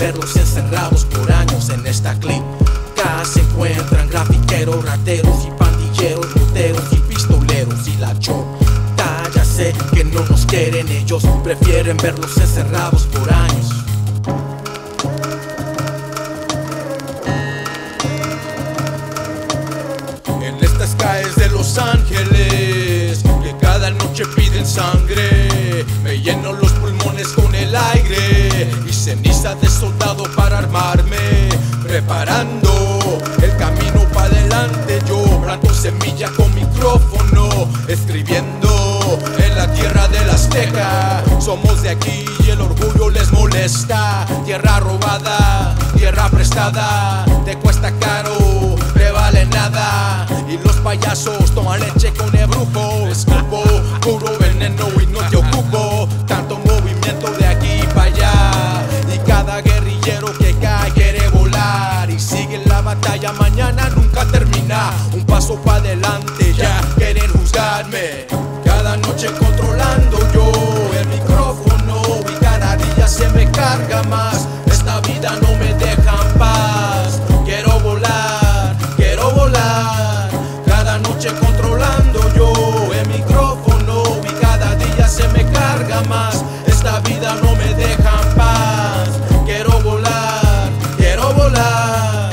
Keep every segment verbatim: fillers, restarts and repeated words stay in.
verlos encerrados por años en esta clip. Acá se encuentran grafiteros, rateros y pandilleros, moteros y pistoleros. Y la chota, ya sé que no nos quieren, ellos prefieren verlos encerrados por años. En estas calles de Los Ángeles, que cada noche piden sangre, me lleno los pulmones con el aire y ceniza de soldado para armarme, preparando el camino para adelante. Yo planto semilla con micrófono, escribiendo en la tierra del Azteca. Somos de aquí y el orgullo les molesta. Tierra robada, tierra prestada, te cuesta caro, te vale nada. Y los payasos toman leche con el brujo. Escupo puro veneno y no te ocupo. Tanto movimiento de aquí para allá, y cada guerrillero que cae quiere volar. Y sigue la batalla, mañana nunca termina. Un paso para adelante, ya quieren juzgarme. Cada noche controlando yo el micrófono, y cada día se me carga más. Esta vida no me deja en paz. Quiero volar, quiero volar. Cada noche controlando yo el micrófono, y cada día se me carga más. Esta vida no me deja en paz. Quiero volar, quiero volar.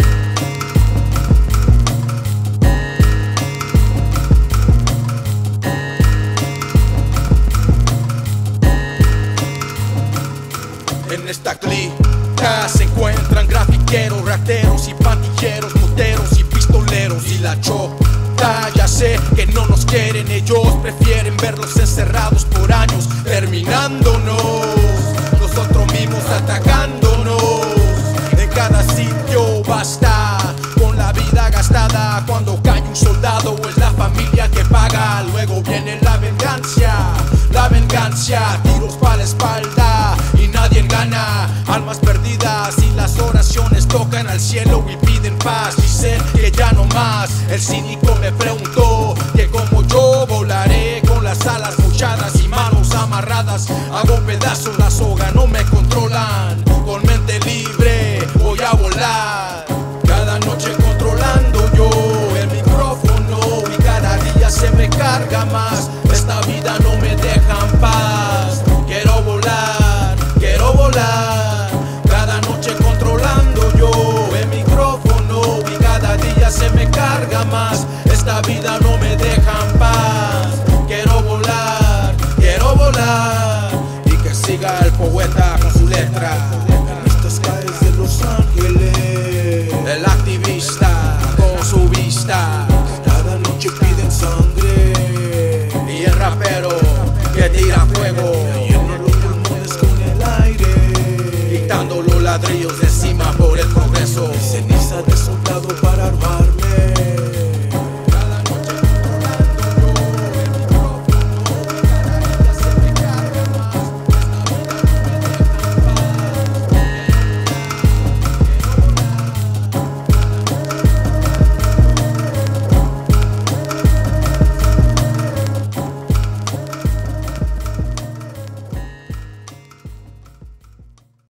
En esta clica se encuentran grafiteros, rateros y pandilleros, moteros y pistoleros. Y la chota, ya sé que no nos quieren, ellos prefieren verlos encerrados por años, terminándonos, nosotros mismos atacándonos. En cada sitio basta con la vida gastada. Cuando cae un soldado es la familia que paga. Luego viene la venganza, la venganza, tiros para la espalda y nadie gana. Almas perdidas y las oraciones tocan al cielo y piden paz. Dicen que ya no más. El cínico me preguntó que como yo volaré con las alas mochadas y manos amarradas. Hago pedazos la soga, no me controlan. Con mente libre voy a volar. Cada noche controlando yo el micrófono, y cada día se me carga más. Esta vida no me deja en paz. Quiero volar, quiero volar. Cada noche controlando yo el micrófono, y cada día se me carga más. Esta vida no me deja en paz. Quiero volar, quiero volar. Y que siga el poeta con su letra. En estas calles de Los Ángeles, el activista con su vista. Cada noche piden sangre, y el rapero que tira fuego, lleno los pulmones con el aire, quitando los ladrillos de encima por el progreso.